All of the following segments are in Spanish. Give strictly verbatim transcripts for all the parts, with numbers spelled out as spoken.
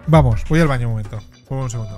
Vamos, voy al baño un momento. Un segundo.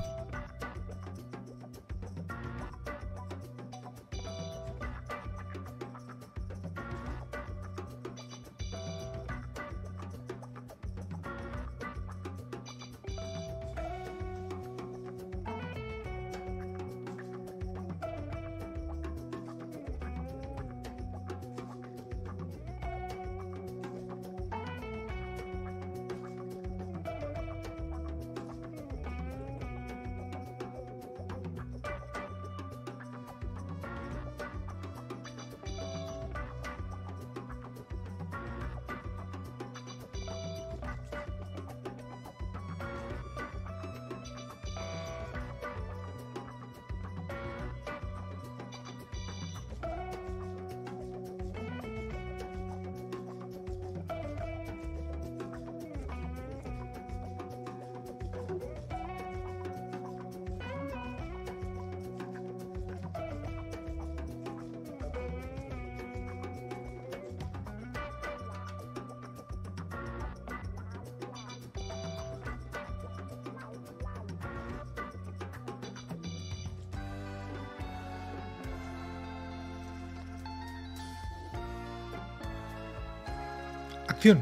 Acción.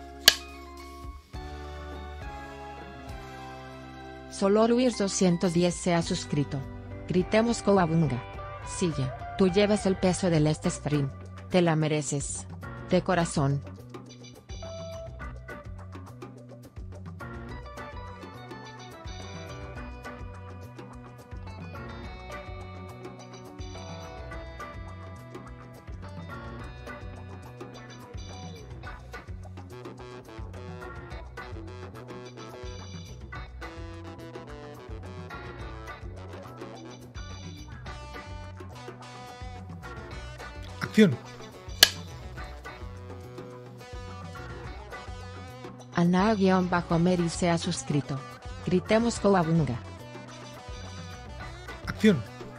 Solo Luis doscientos diez se ha suscrito. Gritemos Coabunga. Silla, tú llevas el peso del este stream. Te la mereces. De corazón. Acción. Ana-Meri se ha suscrito. Gritemos Coabunga. Acción.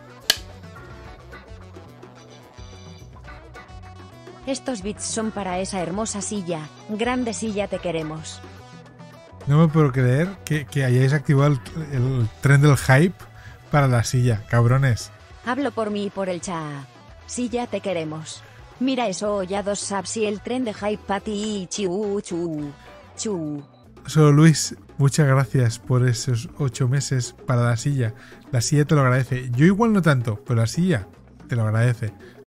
Estos bits son para esa hermosa silla. Grande silla, te queremos. No me puedo creer que, que hayáis activado el, el tren del hype para la silla, cabrones. Hablo por mí y por el chat. Silla, te queremos. Mira eso, ya dos subs y el tren de hype para ti. Chu, chu, chu. Solo Luis, muchas gracias por esos ocho meses para la silla. La silla te lo agradece. Yo igual no tanto, pero la silla te lo agradece.